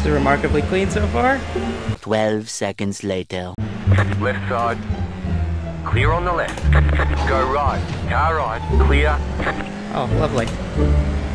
Actually remarkably clean so far. 12 seconds later. Left side. Clear on the left. Go right. Car right. Clear. Oh, lovely.